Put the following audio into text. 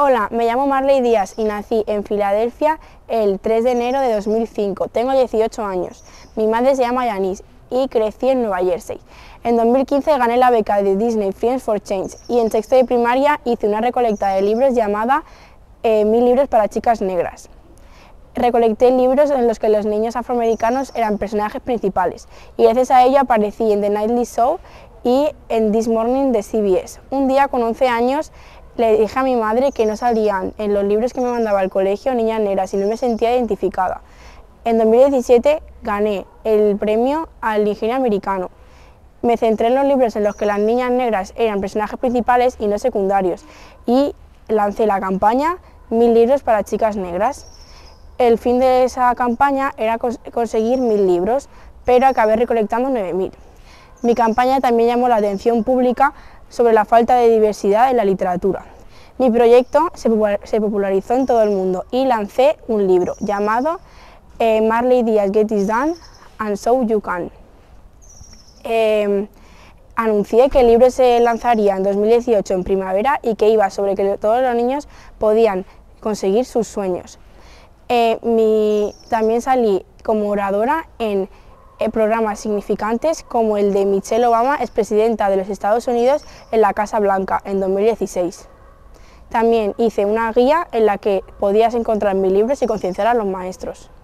Hola, me llamo Marley Díaz y nací en Filadelfia el 3 de enero de 2005. Tengo 18 años. Mi madre se llama Yanis y crecí en Nueva Jersey. En 2015 gané la beca de Disney Friends for Change y en sexto de primaria hice una recolecta de libros llamada 1000 libros para chicas negras. Recolecté libros en los que los niños afroamericanos eran personajes principales y gracias a ello aparecí en The Nightly Show y en This Morning de CBS. Un día con 11 años le dije a mi madre que no salían en los libros que me mandaba al colegio niñas negras y no me sentía identificada. En 2017 gané el premio al Ingenio Americano. Me centré en los libros en los que las niñas negras eran personajes principales y no secundarios y lancé la campaña 1000 libros para chicas negras. El fin de esa campaña era conseguir 1000 libros, pero acabé recolectando 9000. Mi campaña también llamó la atención pública sobre la falta de diversidad en la literatura. Mi proyecto se popularizó en todo el mundo y lancé un libro llamado Marley Díaz Get This Done and So You Can. Anuncié que el libro se lanzaría en 2018 en primavera y que iba sobre que todos los niños podían conseguir sus sueños. También salí como oradora en programas significantes como el de Michelle Obama, expresidenta de los Estados Unidos, en la Casa Blanca en 2016. También hice una guía en la que podías encontrar mis libros y concienciar a los maestros.